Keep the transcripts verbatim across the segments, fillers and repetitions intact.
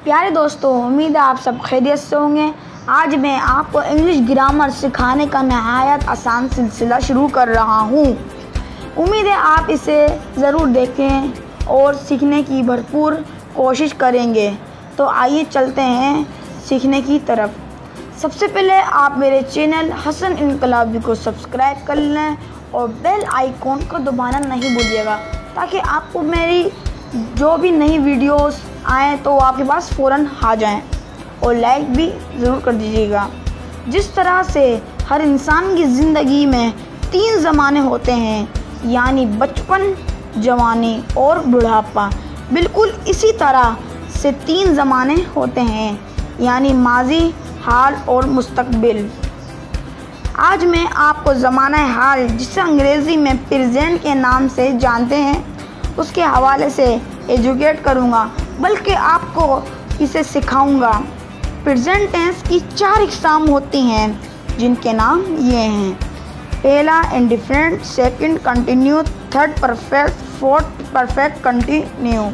प्यारे दोस्तों, उम्मीद है आप सब खैरियत से होंगे। आज मैं आपको इंग्लिश ग्रामर सिखाने का नहायत आसान सिलसिला शुरू कर रहा हूँ। उम्मीद है आप इसे ज़रूर देखें और सीखने की भरपूर कोशिश करेंगे। तो आइए चलते हैं सीखने की तरफ। सबसे पहले आप मेरे चैनल हसन इनकलाबी को सब्सक्राइब कर लें और बेल आइकॉन को दबाना नहीं भूलिएगा, ताकि आपको मेरी जो भी नई वीडियोस आएँ तो आपके पास फ़ौरन आ जाएं। और लाइक भी ज़रूर कर दीजिएगा। जिस तरह से हर इंसान की ज़िंदगी में तीन ज़माने होते हैं, यानी बचपन, जवानी और बुढ़ापा, बिल्कुल इसी तरह से तीन ज़माने होते हैं, यानी माजी, हाल और मुस्तकबिल। आज मैं आपको ज़माना हाल, जिसे अंग्रेज़ी में प्रेजेंट के नाम से जानते हैं, उसके हवाले से एजुकेट करूँगा, बल्कि आपको इसे सिखाऊंगा। प्रेजेंट टेंस की चार इकसाम होती हैं, जिनके नाम ये हैं। पहला indefinite, second continuous, third perfect, fourth perfect continuous.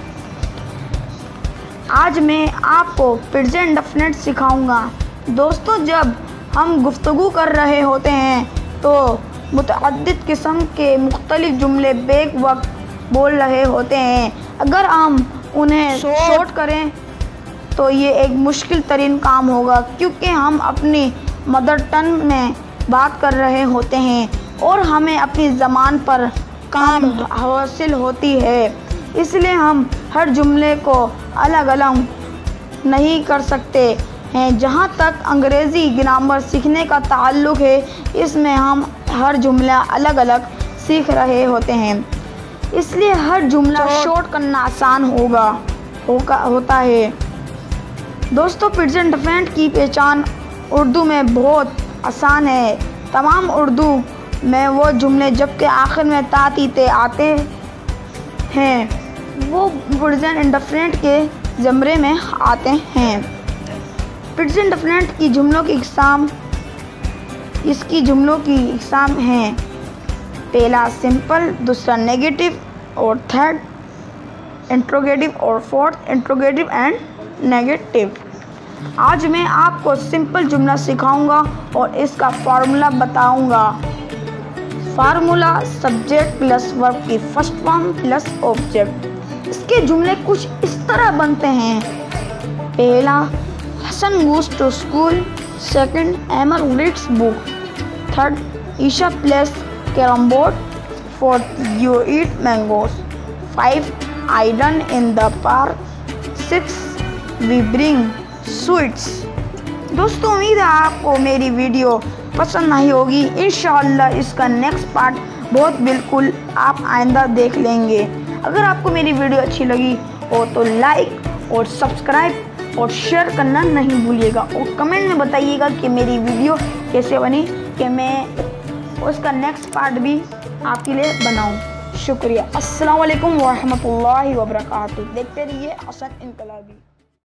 आज मैं आपको प्रेजेंट डेफिनेट सिखाऊंगा। दोस्तों, जब हम गुफ्तगू कर रहे होते हैं तो मुतअद्दिद किस्म के मुख्तलिफ जुमले बेक वक्त बोल रहे होते हैं। अगर हम उन्हें शॉर्ट करें तो ये एक मुश्किल तरीन काम होगा, क्योंकि हम अपनी मदर टंग में बात कर रहे होते हैं और हमें अपनी ज़बान पर काम हासिल होती है। इसलिए हम हर जुमले को अलग अलग नहीं कर सकते हैं। जहाँ तक अंग्रेज़ी ग्रामर सीखने का ताल्लुक़ है, इसमें हम हर जुमला अलग अलग सीख रहे होते हैं, इसलिए हर जुमला शॉर्ट करना आसान होगा होगा होता है। दोस्तों, प्रेजेंट डेफिनेट की पहचान उर्दू में बहुत आसान है। तमाम उर्दू में वो जुमले जबकि आखिर में ता तीते आते हैं, वो प्रेजेंट इंडेफिनिट के ज़मरे में आते हैं। प्रेजेंट डेफिनेट की जुमलों की इकसाम इसकी जुमलों की इकसाम हैं। पहला सिंपल, दूसरा नेगेटिव और थर्ड इंट्रोगेटिव और फोर्थ इंट्रोगेटिव एंड नेगेटिव। आज मैं आपको सिंपल जुमला सिखाऊंगा और इसका फार्मूला बताऊंगा। फार्मूला सब्जेक्ट प्लस वर्ब की फर्स्ट फॉर्म प्लस ऑब्जेक्ट। इसके जुमले कुछ इस तरह बनते हैं। पहला, Hasan goes to school. Second, Amar reads book. Third, Isha plays carrom board. Fourth, you eat mangoes. Five, I run in the park. Six, we bring sweets. दोस्तों, उम्मीद है आपको मेरी वीडियो पसंद आई होगी। इंशाअल्लाह इसका नेक्स्ट पार्ट बहुत बिल्कुल आप आइंदा देख लेंगे। अगर आपको मेरी वीडियो अच्छी लगी हो तो लाइक और सब्सक्राइब और शेयर करना नहीं भूलिएगा, और कमेंट में बताइएगा कि मेरी वीडियो कैसे बनी, कि मैं उसका नेक्स्ट पार्ट भी आपके लिए बनाऊं। शुक्रिया। अस्सलाम वालेकुम व रहमतुल्लाहि व बरकातहू। देखते रहिए हसन इनकलाबी।